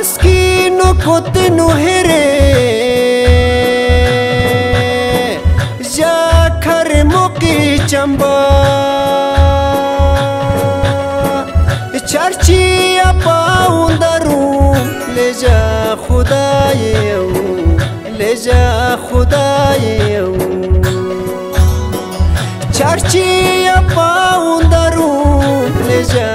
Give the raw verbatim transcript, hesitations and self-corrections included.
مسكينو كنتنو هري جا كرموكي چمبا چرچی پاوندرو لجا خدایو لجا خدایو چرچی پاوندرو لجا